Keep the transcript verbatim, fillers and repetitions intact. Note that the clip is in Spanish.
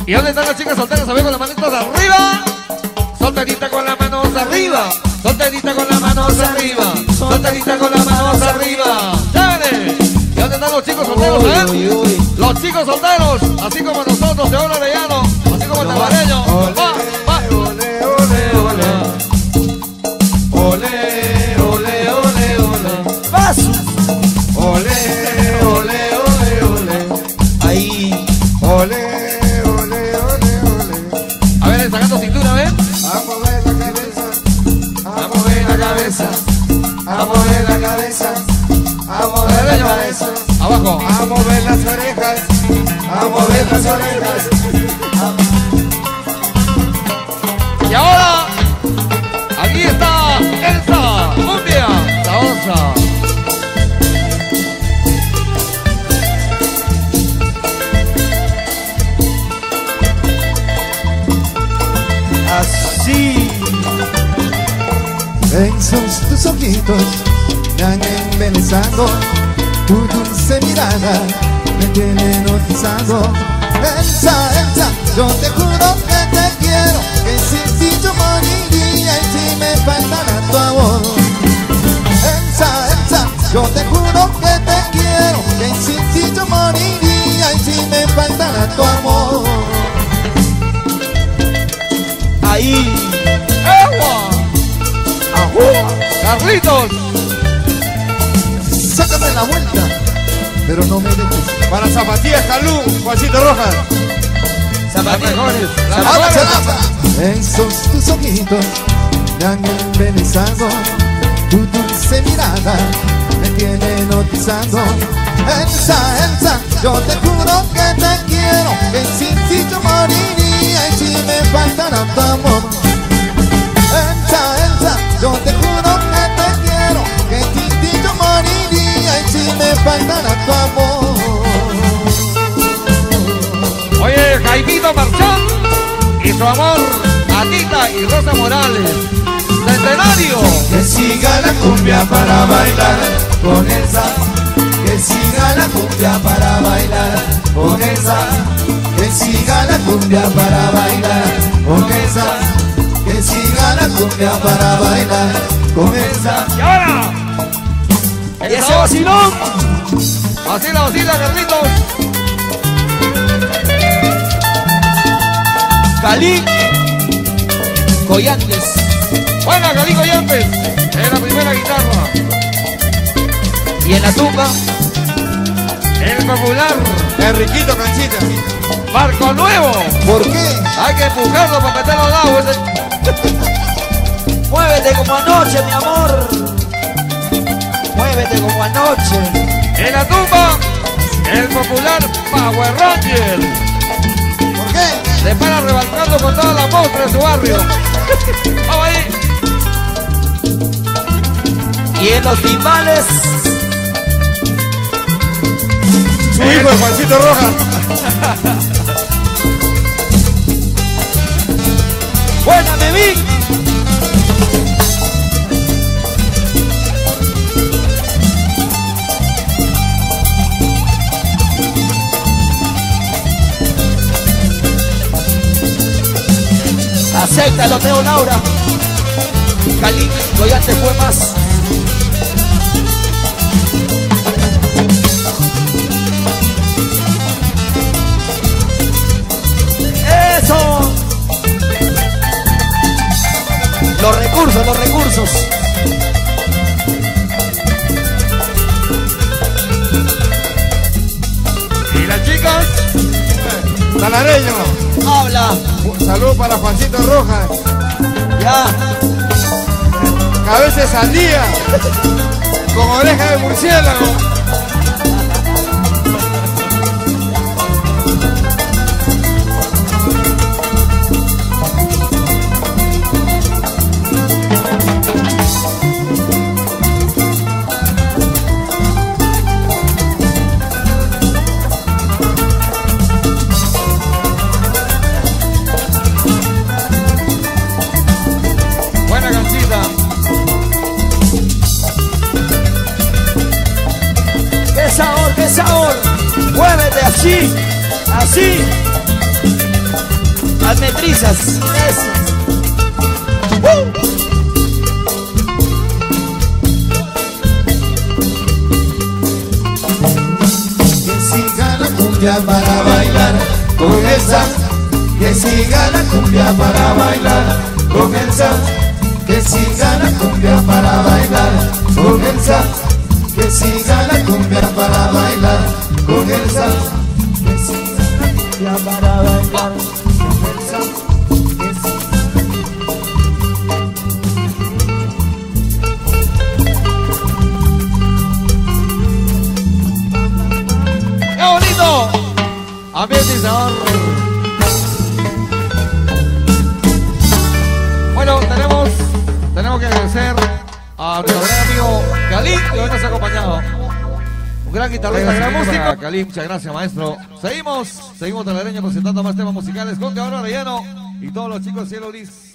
¿Y dónde están las chicas solteras? A ver, con las manitas arriba. Solterita con las manos arriba. Solterita con las manos arriba. Solterita con las manos arriba. ¡Chévere! ¿Y dónde están los chicos solteros, eh? Uy, uy, uy. Los chicos solteros, así como nosotros, de Oro Arellano, así como el tabareño. Va, va. Ole, ole, ole. Ole, ole, ole, ole. Paso. Ole, ole, ole, ole. Ahí. Ole, ole, ole, ole. A ver, sacando cintura, ¿ven? A mover la cabeza. A mover la cabeza. A mover la cabeza. A mover la cabeza. Abajo. A mover las orejas. A mover las orejas. Y ahora, aquí está Elsa, cumbia, sabrosa. Así. Esos tus ojitos me han embelesado, tu dulce mirada me tiene hipnotizado. Elsa, Elsa, yo te juro que te quiero, que sin ti yo moriría y si me faltara tu amor. Elsa, Elsa, yo te juro que te quiero, que sin ti yo moriría y si me faltara tu amor. Ahí. ¡Agua! ¡Carlitos! Sácame la vuelta, pero no me dejes. Para zapatillas Calú, Juancito Rojas. Zapatillas. ¡Lanza, lanza! Esos tus ojitos me han embelesado, tu dulce mirada me tiene hipnotizando. Elsa, Elsa, yo te juro que te quiero, que sin ti yo moriría y si me faltara tu amor. Elsa, Elsa, yo te juro que te quiero, que sin ti yo moriría y si me faltara tu amor. Oye, Jaimito Marchán y su amor, Anita y Rosa Morales. Centenario. Que siga la cumbia para bailar con Elsa. Que siga la cumbia para bailar con Elsa. Que siga la cumbia para bailar con Elsa. Que siga la cumbia para bailar con Elsa. Y ahora. Y ese vacilón. Vacila, vacila, Carlitos. Cali. Collantes. Buena, Cali Collantes. En la primera guitarra. Y en la tumba. El popular Enriquito Canchita. Barco Nuevo. ¿Por qué? Hay que empujarlo para meterlo al agua. Ese... Muévete como anoche, mi amor. Muévete como anoche. En la tumba, el popular Power Ranger. ¿Por qué? Se para rebalcando con toda la mostra de su barrio. Vamos ahí. Y en los timbales. Su hijo de Juancito Rojas. Buena, me vi. Acéptalo, Teo Laura. Cali, Collantes fue más. Eso. Los recursos, los recursos. Y las chicas, Talareño. Habla. Salud para Juancito Rojas. Ya. Cabeza de sandía. Con oreja de murciélago. buena canchita. ¡Qué sabor, qué sabor! ¡Muévete así! ¡Así! Las metrizas. Eso. ¡Uh! Que siga la cumbia para bailar con el Sam. Que siga la cumbia para bailar con el Sam. Que siga la cumbia para bailar con el Sam. Que siga la cumbia para bailar con el Sam. Que siga la cumbia para bailar con el Sam. ¡Qué bonito! Ambiente y sabor. Bueno, tenemos, tenemos que agradecer a nuestro gran amigo Kalim, que hoy nos ha acompañado. Un gran guitarrista, gran músico. Kalim, muchas gracias, maestro. Seguimos, seguimos Telaraño presentando más temas musicales con Cabrón Arellano y todos los chicos de Cielo Gris.